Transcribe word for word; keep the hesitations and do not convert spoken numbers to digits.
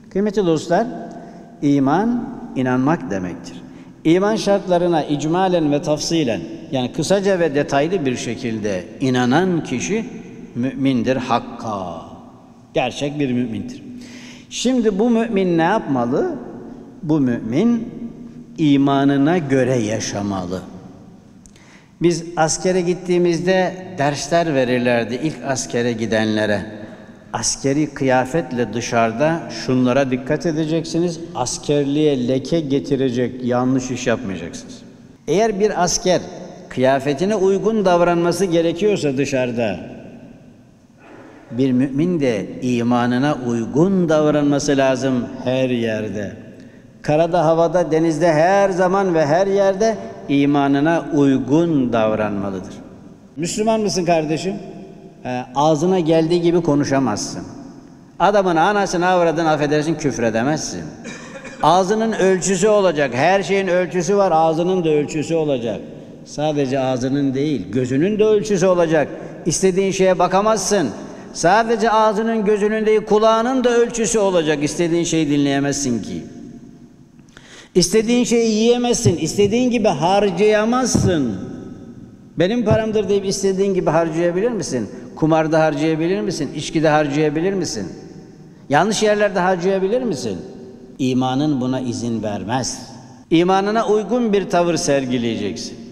Kıymetli dostlar, iman, inanmak demektir. İman şartlarına icmalen ve tafsilen, yani kısaca ve detaylı bir şekilde inanan kişi mümindir hakka. Gerçek bir mümindir. Şimdi bu mümin ne yapmalı? Bu mümin imanına göre yaşamalı. Biz askere gittiğimizde dersler verirlerdi ilk askere gidenlere. Askeri kıyafetle dışarıda şunlara dikkat edeceksiniz, askerliğe leke getirecek yanlış iş yapmayacaksınız. Eğer bir asker kıyafetine uygun davranması gerekiyorsa dışarıda, bir mümin de imanına uygun davranması lazım her yerde. Karada, havada, denizde her zaman ve her yerde imanına uygun davranmalıdır. Müslüman mısın kardeşim? E, ağzına geldiği gibi konuşamazsın. Adamın anasını avradını affedersin küfredemezsin. Ağzının ölçüsü olacak. Her şeyin ölçüsü var. Ağzının da ölçüsü olacak. Sadece ağzının değil, gözünün de ölçüsü olacak. İstediğin şeye bakamazsın. Sadece ağzının, gözünün değil, kulağının da ölçüsü olacak. İstediğin şeyi dinleyemezsin ki. İstediğin şeyi yiyemezsin. İstediğin gibi harcayamazsın. Benim paramdır deyip istediğin gibi harcayabilir misin? Kumarda harcayabilir misin? İçkide harcayabilir misin? Yanlış yerlerde harcayabilir misin? İmanın buna izin vermez. İmanına uygun bir tavır sergileyeceksin.